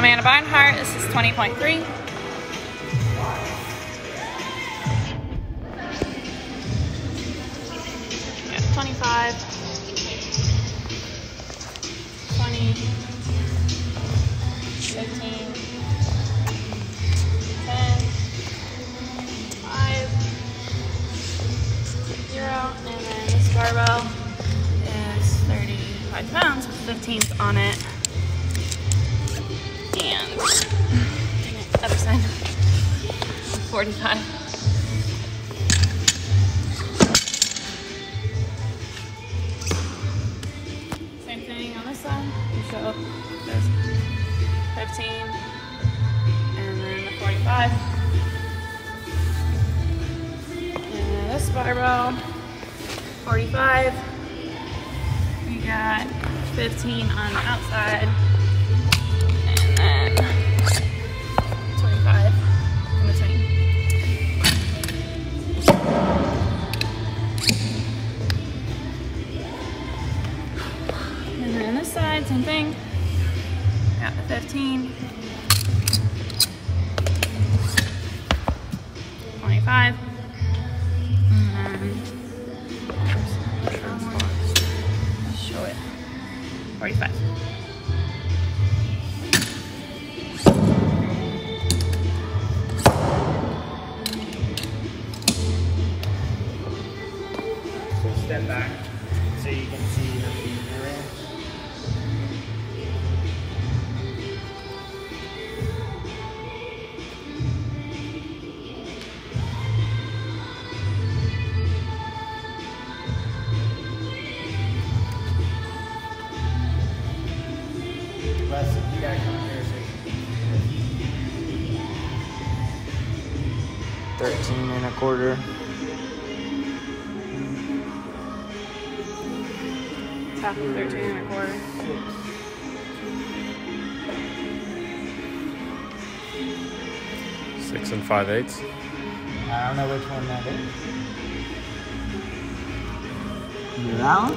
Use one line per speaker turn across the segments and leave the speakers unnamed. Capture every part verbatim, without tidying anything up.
Amanda Beinhart, this is twenty point three. Yeah, twenty-five, twenty, fifteen, ten, five, zero, and then this barbell is thirty-five pounds with fifteens on it. And dang it, other side, forty-five. Same thing on this side. You show there's fifteen and then the forty-five. And this barbell, forty-five. We got fifteen on the outside. And twenty-five in between. And then this side, same thing. Got the fifteen. twenty-five. And then show it. forty-five.
Step back so you can see your feet in the range. Les, you gotta come here. Thirteen and a quarter.
Half of thirteen and a quarter.
Six and five eighths.
I don't know which one that is. Is that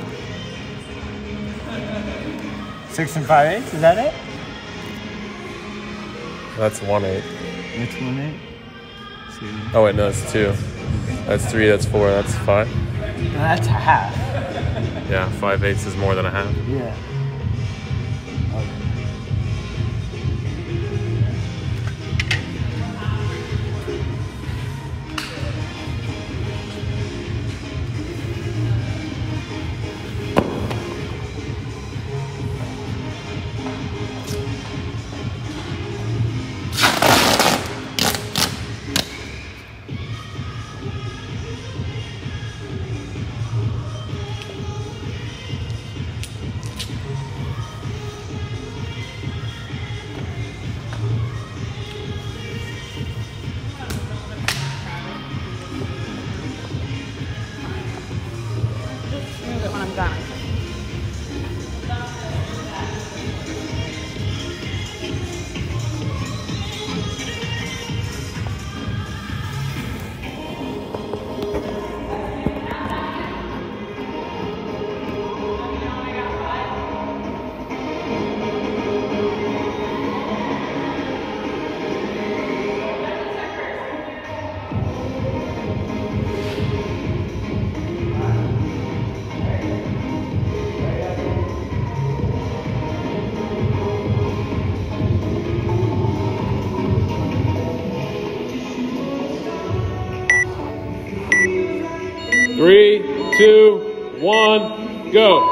one? Six and five eighths, is that it?
That's one eighth.
Which one eight?
Oh wait, no, it's two. That's three, that's four, that's five.
No, that's a half.
Yeah, five eighths is more than a half.
Yeah. Okay.
Move it when I'm done.
Three, two, one, go.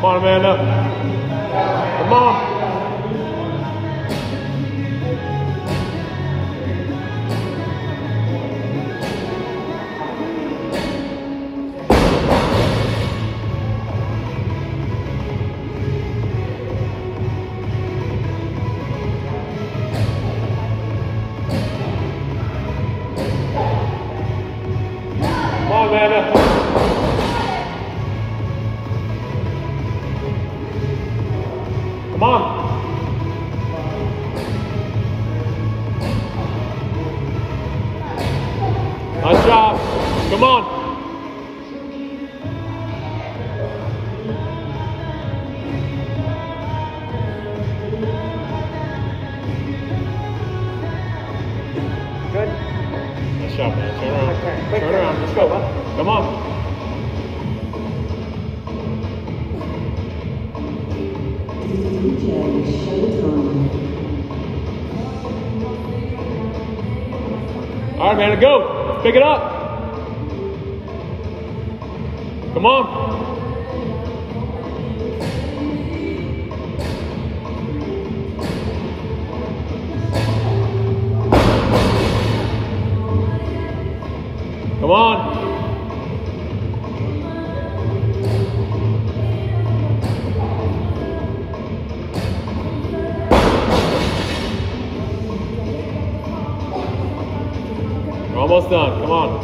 Come on, Amanda. Come on. Come on, Amanda. Come on. Nice job. Come on.
Good.
Nice job, man. Turn around.
Okay.
Turn around. Let's go. Come on. All right, man, go. Let's pick it up. Come on. Come on. We're almost done. Come on.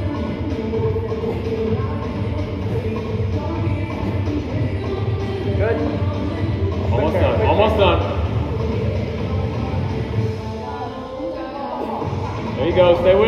Good.
Almost done. Almost done. There you go. Stay with